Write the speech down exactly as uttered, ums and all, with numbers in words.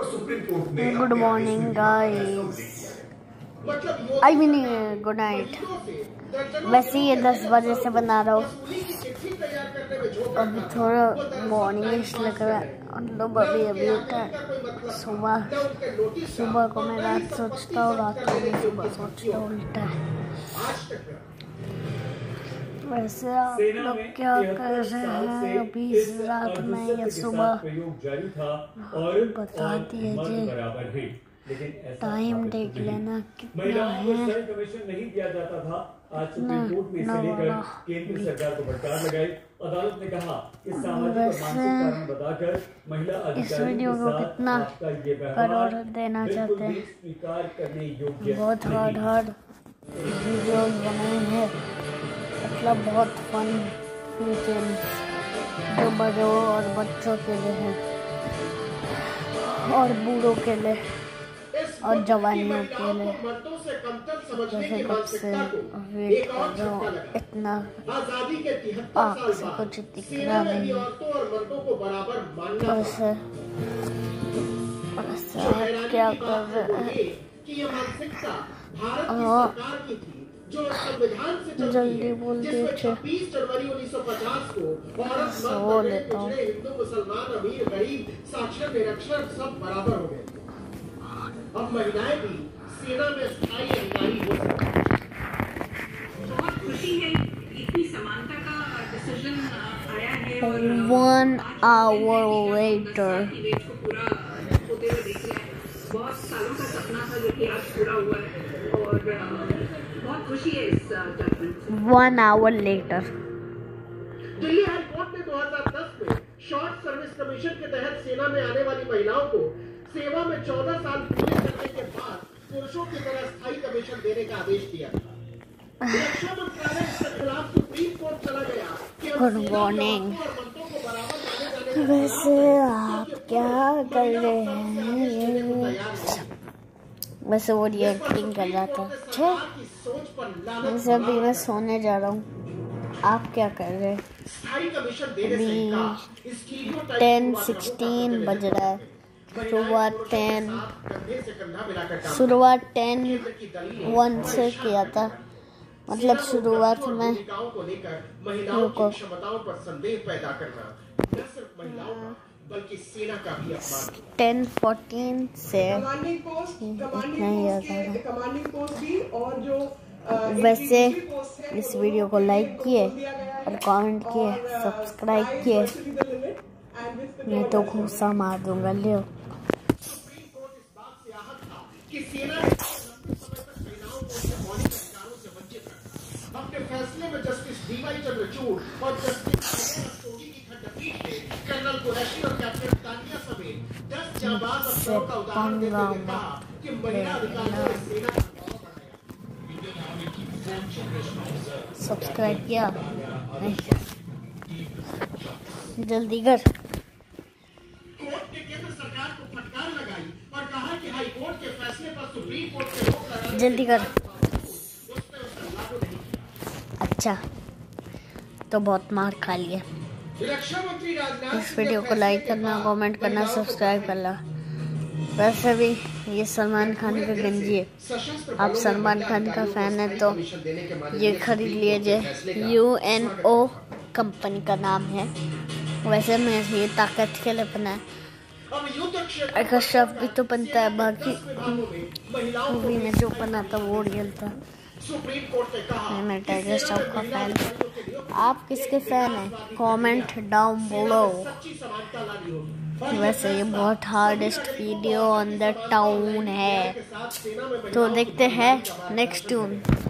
Good morning guys, I mean good night. वैसे ही ये दस बजे से बना रहा हूँ, अभी थोड़ा मॉर्निंग लग रहा है। मतलब अभी अभी उठा है। सुबह सुबह को मैं रात सोचता हूँ, रात को मैं सुबह सोचता हूँ, उल्टा है। वैसे आप लोग क्या कर रहे हैं अभी इस रात में या सुबह, बता दीजिए। टाइम देख लेना कितना है। नहीं दिया जाता था। आज सुप्रीम कोर्ट में इसे लेकर केंद्र सरकार को फटकार लगाई। अदालत ने कहा कि सामाजिक और मानसिक कारण बताकर महिला अधिकारियों के साथ कितना आपका ये करोड़ देना चाहते हैं। स्वीकार करने योग्य बहुत हार्ड हार्ड वीडियो बनाए हैं, मतलब बहुत फन वीकेंड जो बड़ों और बच्चों के लिए है और बूढ़ों के लिए और जवानियों के लिए। जैसे कब से वेट कर रहा हूँ, इतना आँख से कुछ दिख रहा नहीं है। वैसे वैसे आप क्या कर रहे हैं? हाँ, जल्दी बोल दीजिए, सो लेता हूँ। अब महिलाएं भी सेना में स्थायी अधिकारी हो सकती हैं। बहुत खुशी है, इतनी समानता का डिसीजन आया है। और वन आवर लेटर को पूरा होते हुए देख रहे हैं। बहुत सालों का सपना था जो कि आज पूरा हुआ है और बहुत खुशी है इस जजमेंट से। One hour later Delhi high court ने दो हज़ार दस में शॉर्ट सर्विस कमीशन के तहत सेना में आने वाली महिलाओं को सेवा में चौदह साल पूरे करने के बाद पुरुषों की तरह स्थायी कमीशन देने का आदेश दिया था। रक्षा मंत्रालय के खिलाफ सुप्रीम कोर्ट चला गया कि गुड मॉर्निंग। वैसे आप क्या कर रहे हैं? वैसे वो रिएक्टिंग कर रहा था। अच्छा, वैसे अभी मैं सोने जा रहा हूँ। आप क्या कर रहे हैं? अभी टेन सिक्सटीन बज रहा है। शुरुआत टेन शुरुआत टेन वन से किया था, मतलब शुरुआत में रुको टेन फोर्टीन से नहीं आता था। वैसे इस वीडियो को लाइक किए और कमेंट किए, सब्सक्राइब किए, मैं तो घूसा मार दूंगा। लियो अपने फैसले में जस्टिस डीवाई चंद्रचूड़ और जस्टिस की खंडपीठ ने कर्नल कुरैशी और कैप्टन तानिया समेत दस जाबाज अफसरों का उदाहरण देते हुए कहा कि महिला अधिकारियों ने सेना का सब्सक्राइब किया नहीं, जल्दी कर। कोर्ट ने केंद्र सरकार को फटकार लगाई और कहा कि हाई कोर्ट के फैसले पर सुप्रीम कोर्ट के रोक लगाने जल्दी कर। अच्छा, तो बहुत मार खा लिए। इस वीडियो को लाइक करना, कमेंट करना, सब्सक्राइब करना। वैसे भी ये सलमान खान का गंजी है। आप सलमान खान का फैन है तो ये खरीद लीजिए। यू एन ओ कंपनी का नाम है। वैसे मैं ये ताकत के लिए बना है। अगर शव भी तो बनता है, बाकी मूवी में जो बना था वो रियल था। मैं टाइगर श्रॉफ का फैन। आप किसके फैन हैं? Comment down below. वैसे ये बहुत hardest video on the town है, तो देखते हैं नेक्स्ट ट्यून।